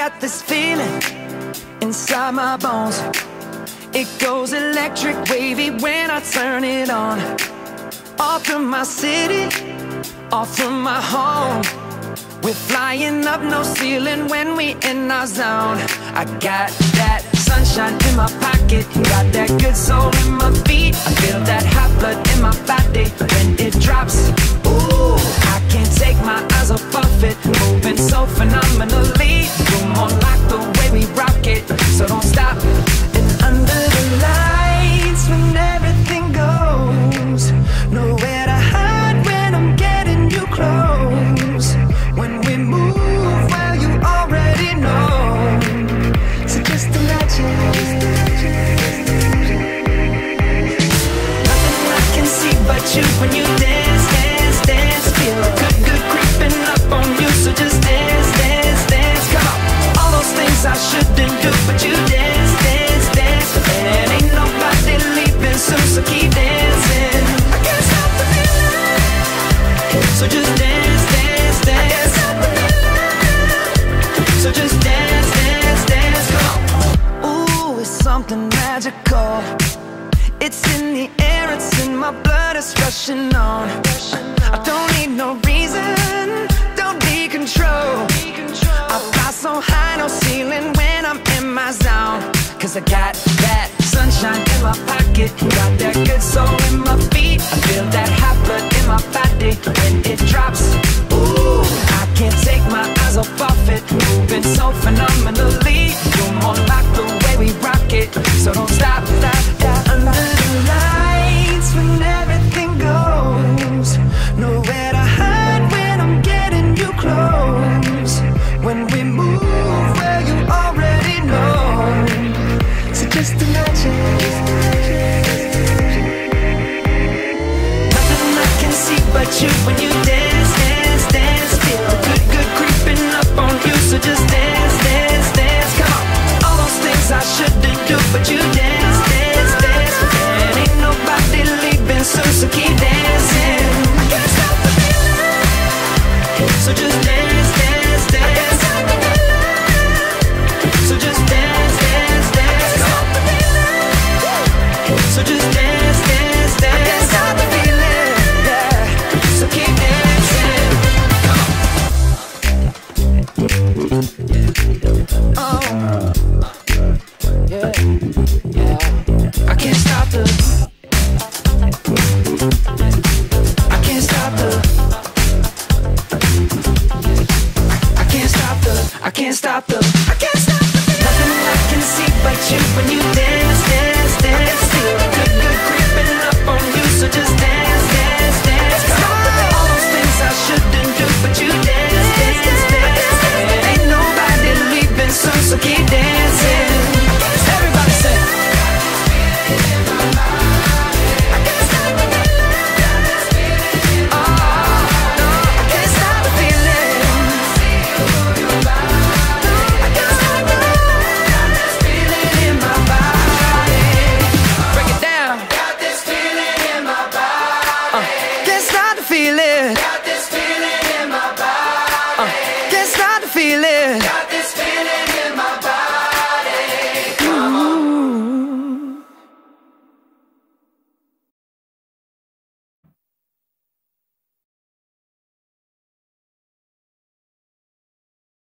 got this feeling inside my bones. It goes electric wavy when I turn it on. All through my city, all through my home. We're flying up, no ceiling when we in our zone. I got that sunshine in my pocket, got that good soul in my feet. I feel that hot blood in my body when it drops. Ooh, I can't take my eyes off it, moving so phenomenally. You're more like the way we rock it, so don't stop. And under the lights when everything goes, nowhere to hide when I'm getting you close. When we move, well, you already know. So just imagine. Nothing I can see but you when you dance, dance, dance. Feel good, good creeping up on you. So just dance, dance, dance. Come on. All those things I shouldn't do, but you dance, dance, dance. And ain't nobody leaving soon, so keep dancing. I can't stop the feeling. So just dance, dance, dance. So just dance, dance, dance, come on. Ooh, it's something magical. It's in the air, it's in my blood, it's rushing on. I don't need no reason, don't need control. I fly so high, no ceiling when I'm in my zone. Cause I got that sunshine in my pocket, got that good soul in my feet. I feel that hot blood in my body when it drops. Ooh, I can't take my eyes off it, moving so phenomenally. You're more like the way we rock it, so don't stop, stop, stop. Under the lights when everything goes, nowhere to hide when I'm getting you close. When we move, well, you already know. So just imagine. Nothing I can see but you when you dance, dance, dance. Feel good, good creeping up on you. So just dance, dance, dance. Come on. All those things I shouldn't do, but you dance, dance, dance. And ain't nobody leaving soon, so keep dancing. I can't stop the feeling. So just dance, dance, dance. I can't stop the feeling. So just dance, dance, dance. I can't stop the feeling. So just dance, dance, dance. I can't stop the feeling. Yeah. So keep dancing. Oh, yeah, yeah. I can't stop the. I can't stop the. I can't stop the. I can't stop the. I can't stop the. Nothing I can see but you when you dance.